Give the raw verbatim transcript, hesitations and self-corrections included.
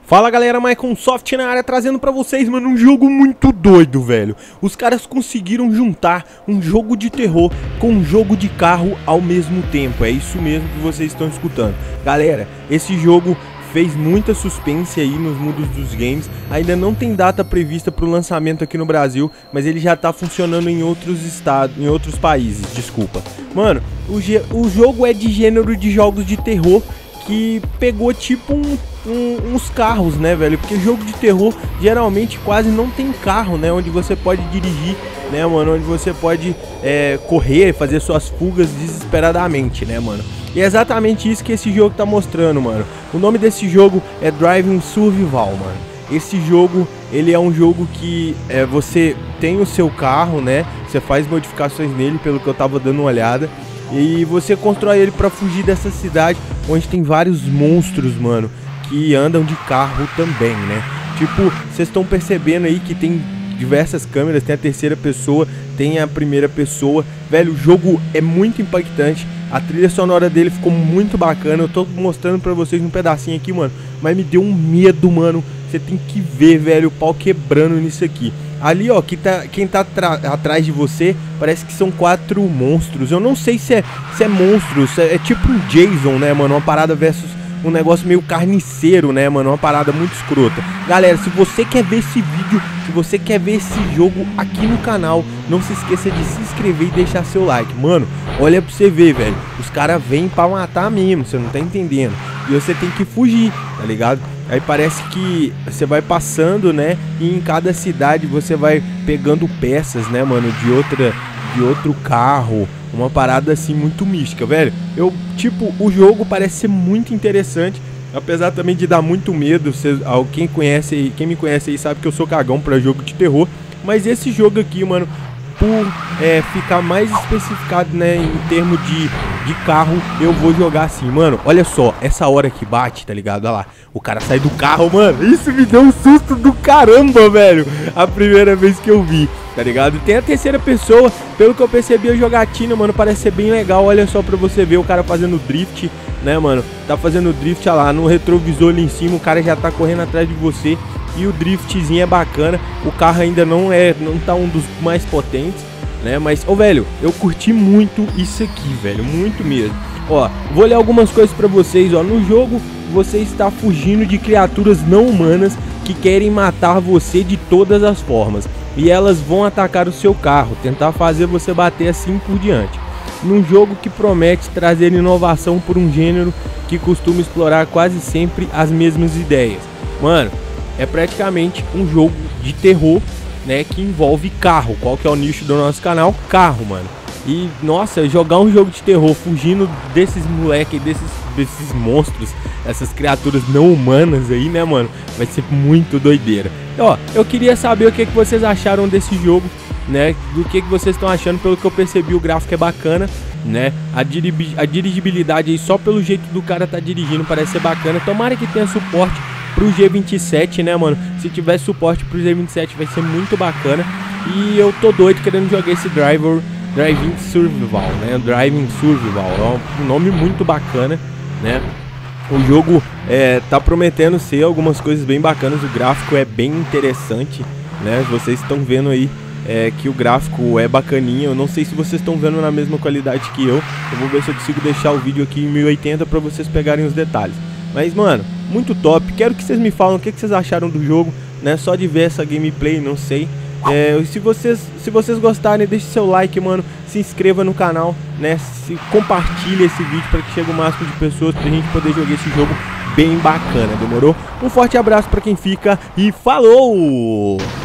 Fala galera, Maiconsoft na área, trazendo pra vocês, mano, um jogo muito doido, velho. Os caras conseguiram juntar um jogo de terror com um jogo de carro ao mesmo tempo. É isso mesmo que vocês estão escutando. Galera, esse jogo fez muita suspense aí nos mundos dos games. Ainda não tem data prevista para o lançamento aqui no Brasil, mas ele já tá funcionando em outros estados, em outros países, desculpa. Mano, o, o jogo é de gênero de jogos de terror que pegou tipo um, um, uns carros, né, velho? Porque jogo de terror geralmente quase não tem carro, né? Onde você pode dirigir, né, mano? Onde você pode é, correr, fazer suas fugas desesperadamente, né, mano? E é exatamente isso que esse jogo tá mostrando, mano. O nome desse jogo é Driving Survival, mano. Esse jogo, ele é um jogo que é, você tem o seu carro, né? Você faz modificações nele, pelo que eu tava dando uma olhada. E você constrói ele pra fugir dessa cidade, onde tem vários monstros, mano, que andam de carro também, né? Tipo, vocês estão percebendo aí que tem diversas câmeras, tem a terceira pessoa, tem a primeira pessoa. Velho, o jogo é muito impactante. A trilha sonora dele ficou muito bacana. Eu tô mostrando pra vocês um pedacinho aqui, mano, mas me deu um medo, mano. Você tem que ver, velho, o pau quebrando nisso aqui. Ali, ó, que tá, quem tá atrás de você, parece que são quatro monstros. Eu não sei se é, se é monstros, é, é tipo um Jason, né, mano? Uma parada versus um negócio meio carniceiro, né, mano? Uma parada muito escrota. Galera, se você quer ver esse vídeo, se você quer ver esse jogo aqui no canal, não se esqueça de se inscrever e deixar seu like. Mano, olha pra você ver, velho. Os caras vêm pra matar mesmo, você não tá entendendo. E você tem que fugir, tá ligado? Aí parece que você vai passando, né? E em cada cidade você vai pegando peças, né, mano? De outra, de outro carro. Uma parada assim muito mística, velho. Eu, tipo, o jogo parece ser muito interessante. Apesar também de dar muito medo. Cê, quem conhece, quem me conhece aí sabe que eu sou cagão pra jogo de terror. Mas esse jogo aqui, mano, por é, ficar mais especificado, né, em termos de, de carro, eu vou jogar assim, mano. Olha só, essa hora que bate, tá ligado? Olha lá, o cara sai do carro, mano. Isso me deu um susto do caramba, velho. A primeira vez que eu vi, tá ligado? Tem a terceira pessoa, pelo que eu percebi, a jogatina, mano, parece ser bem legal. Olha só pra você ver o cara fazendo drift, né, mano? Tá fazendo drift, olha lá, no retrovisor ali em cima, o cara já tá correndo atrás de você. E o driftzinho é bacana. O carro ainda não é, não tá um dos mais potentes, né? Mas, ô, velho, eu curti muito isso aqui, velho, muito mesmo. Ó, vou ler algumas coisas pra vocês, ó. No jogo, você está fugindo de criaturas não humanas que querem matar você de todas as formas. E elas vão atacar o seu carro, tentar fazer você bater assim por diante. Num jogo que promete trazer inovação por um gênero que costuma explorar quase sempre as mesmas ideias. Mano, é praticamente um jogo de terror, né, que envolve carro. Qual que é o nicho do nosso canal? Carro, mano. E, nossa, jogar um jogo de terror fugindo desses moleques, desses, desses monstros, essas criaturas não humanas aí, né, mano, vai ser muito doideira. E, ó, eu queria saber o que, que vocês acharam desse jogo, né, do que, que vocês estão achando. Pelo que eu percebi, o gráfico é bacana, né, a, diri a dirigibilidade aí, só pelo jeito do cara tá dirigindo, parece ser bacana. Tomara que tenha suporte pro G vinte e sete, né, mano? Se tiver suporte pro G vinte e sete vai ser muito bacana. E eu tô doido querendo jogar esse driver, Driving Survival, né? Driving Survival, é um nome muito bacana, né? O jogo é, tá prometendo ser algumas coisas bem bacanas. O gráfico é bem interessante, né? Vocês estão vendo aí é, que o gráfico é bacaninha. Eu não sei se vocês estão vendo na mesma qualidade que eu. Eu vou ver se eu consigo deixar o vídeo aqui em mil e oitenta para vocês pegarem os detalhes. Mas, mano, muito top. Quero que vocês me falem o que, que vocês acharam do jogo, né? Só de ver essa gameplay, não sei. É, se vocês, se vocês gostarem, deixe seu like, mano. Se inscreva no canal, né? Se, compartilhe esse vídeo para que chegue o máximo de pessoas, pra gente poder jogar esse jogo bem bacana, demorou? Um forte abraço para quem fica e falou!